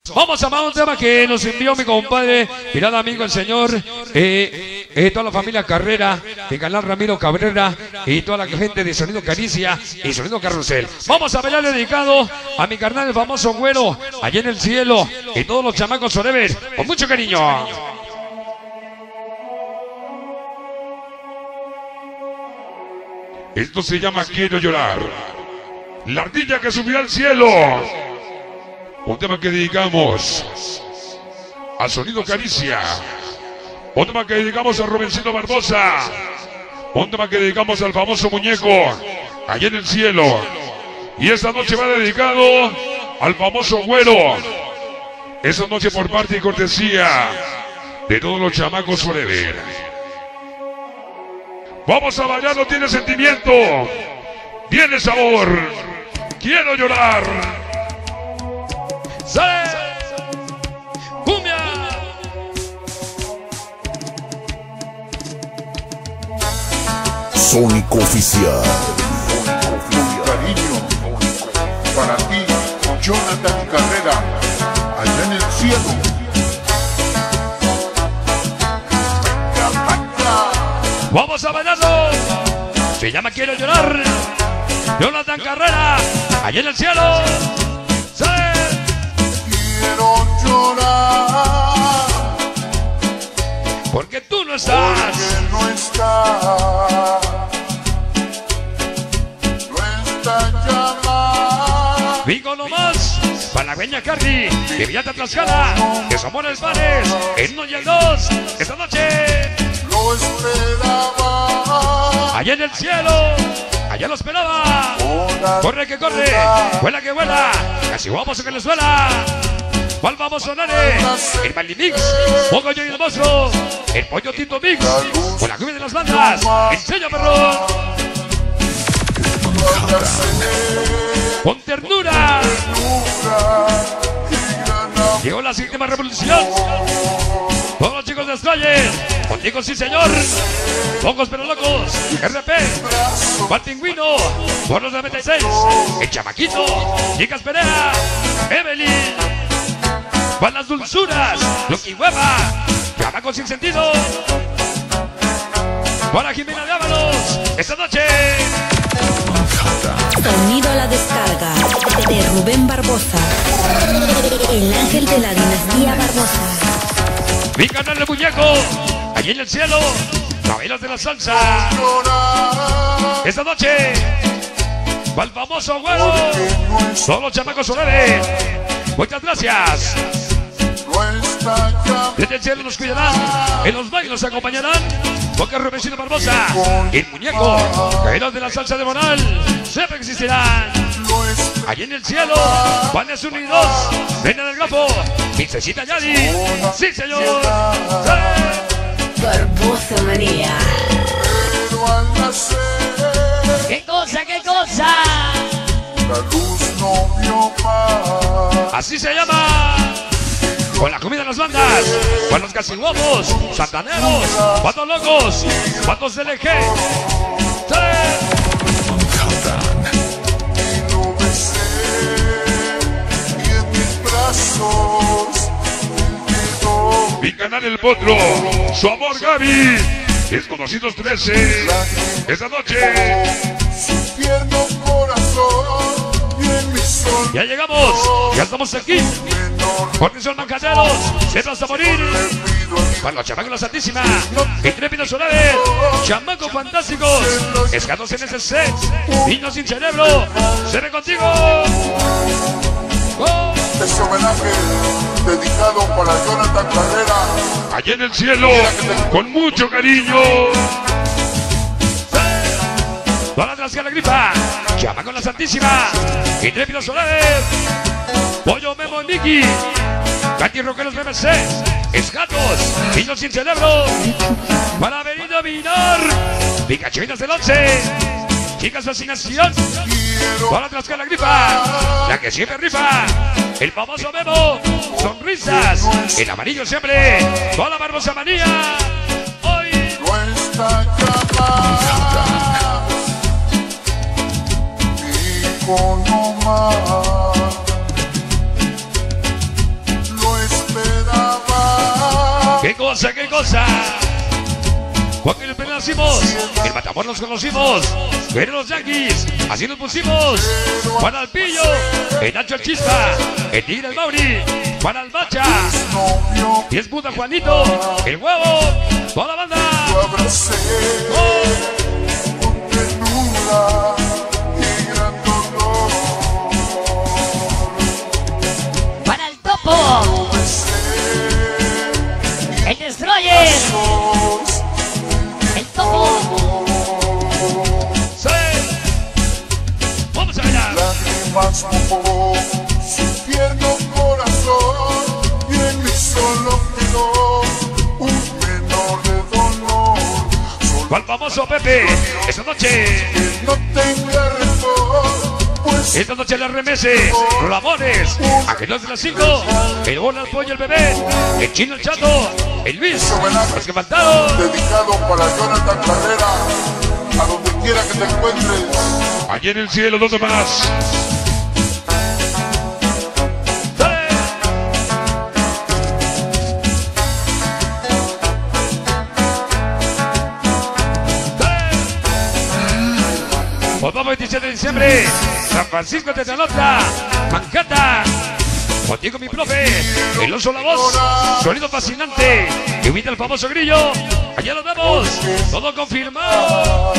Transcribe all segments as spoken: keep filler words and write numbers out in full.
Vamos a más un tema que nos envió mi compadre, mi gran amigo el señor, eh, eh, toda la familia Carrera, mi canal Ramiro Cabrera y toda la gente de Sonido Caricia y Sonido Carrusel. Vamos a bailar dedicado a mi carnal, el famoso Güero, allá en el cielo, y todos los chamacos forever, con mucho cariño. Esto se llama Quiero Llorar. La ardilla que subió al cielo. Un tema que dedicamos a Sonido Caricia. Un tema que dedicamos a Rubencito Barbosa. Un tema que dedicamos al famoso muñeco allá en el cielo. Y esta noche va dedicado al famoso Güero. Esta noche por parte y cortesía de todos los chamacos forever. Vamos a bailar, no tiene sentimiento, tiene sabor. Quiero llorar. ¡Sale! ¡Cumbia! Sónico Oficial. Cariño, para ti, Jonathan Carrera, allá en el cielo. Vamos a bailarlo. Se llama Quiero Llorar. Jonathan Carrera, allá en el cielo. ¡Sale! Quiero llorar Porque tú no estás. porque no está, no está llamada. Vigo nomás, para la Peña Cardi, de Villata Tlaxcala, de Zamora Espanes, el uno y el dos, esta noche. Lo esperaba. Allá en el cielo, allá lo esperaba. Corre que corre, vuela que vuela, casi vamos que le suela. ¿Cuál vamos a sonar? El Malimix, Pongo yo y el monstruo, el Pollo Tito Mix, con la cumbia de las bandas. Enseña, perrón. Con ternura. Llegó la séptima revolución. Todos los chicos de Destroyer, contigo sí señor. Locos pero locos, R P, Martingüino, por los noventa y seis, el Chamaquito, Chicas Perea, Evelyn, van las dulzuras, Lucky Hueva, Chamacos sin sentido, para Jimena de Ábalos, esta noche. Sonido a la descarga de Rubén Barbosa, el ángel de la dinastía Barbosa. Mi canal de muñeco, allí en el cielo, caballeros de la salsa. Esta noche, va el famoso Güero, todos los chamacos soleres. Muchas gracias. Desde el cielo nos cuidarán, en los bailes nos acompañarán. Boca Rubencito Barbosa, el muñeco, caballeros de la salsa de Monal, siempre existirán. Allí en el cielo, Juanes uno y dos, Reina del Grafo, Princesita Yadi, sí señor. Barbosa Manía. ¿Qué cosa, qué cosa? La luz no vio más. Así se llama. Con la comida de las bandas, con los casinuevos, santaneros, cuatro locos, cuatro C L G. Mi canal El Potro, su amor Gaby, Desconocidos trece, esta noche. Su tierno corazón y en mi sol. Ya llegamos, ya estamos aquí. Porque son mancaneros, se hasta morir. Para los chamacos la Santísima, intrépidos solares, chamacos fantásticos, escados en ese set, niños sin cerebro, seré contigo. Oh. Este homenaje dedicado para Jonathan Carrera. Allá en el cielo, con mucho cariño. Todas las Tlaxcala gripa, llama con la Santísima, intrépidos solares, Pollo Memo y Miki, Katy Roqueros B M C, Esgatos, niños sin cerebro, para Benito Vinar, Picachuinas del once, Chicas Fascinación, toda la Tlaxcala gripa, la que siempre rifa, el famoso Memo, Sonrisas, el amarillo siempre, toda la Barbosa Manía, hoy. Nuestra llamada, hijo no más. ¡Qué cosa, qué cosa! Cuando el primer nacimos, el Matamoros nos conocimos. Pero los Yankees, así nos pusimos. Juan Alpillo, el Nacho el Chispa, el Tigre el Mauri, Juan Albacha, y es puta Juanito, el Huevo, toda la banda. ¡Oh! Para el Topo, el Destroyer, el Topo. ¡Sí! ¡Vamos a bailar! Lágrimas mojó su tierno corazón y en mí solo quedó un menor de dolor. ¡Cuál famoso Pepe! ¡Esta noche! Que no tenga rencor, pues Esta noche la remese, Ramones, Aquellos de las cinco, el Bola, el Pollo, el Bebé, el Chino, el Chato, el Luis, los que faltaron. dedicado para Jonathan Carrera, a donde quiera que te encuentres. Allí en el cielo, ¿dónde más? ¡Dale! ¡Dale! Pues vamos, veintisiete de diciembre, San Francisco de Tenalota, Manhattan. Contigo mi profe, el oso la voz, sonido fascinante, que imita el famoso grillo. Allá nos vemos, todo confirmado.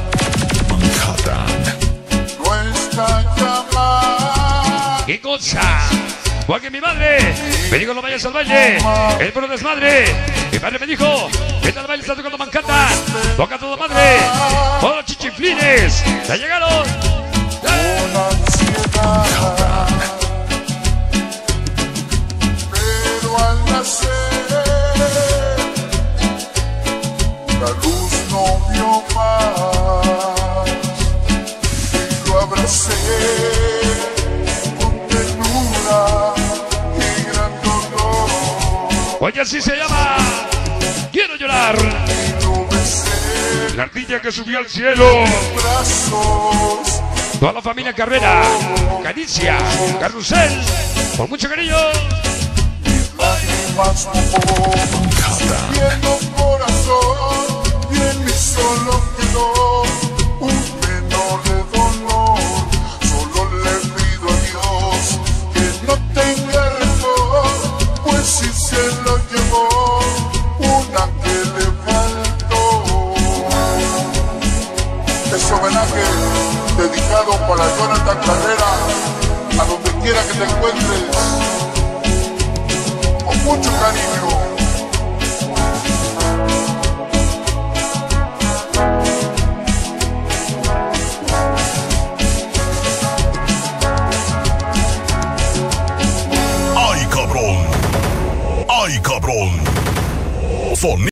Nuestra llamada. ¡Qué cosa! Igual que mi madre, me dijo no vayas al baile, el puro desmadre. Mi padre me dijo, vete al baile, está tocando Manhattan, toca todo madre, todos los chichiflines, ya llegaron. Con ansiedad, pero al nacer la luz no vio más y lo abracé con ternura y gran dolor Oye, así se llama, quiero llorar. y lo besé La ardilla que subió al cielo. en brazos. Toda la familia Carrera, Caricia, Carrusel, con mucho cariño. Lágrimas mojó su tierno corazón y en mí solo quedó un menor de dolor. Solo le pido a Dios que no tenga rencor, pues si se lo llevó una que le faltó. Este homenaje dedicado para Jonathan Carrera, a donde quiera que te encuentres, con mucho cariño. ¡Ay, cabrón! ¡Ay, cabrón! Sonido.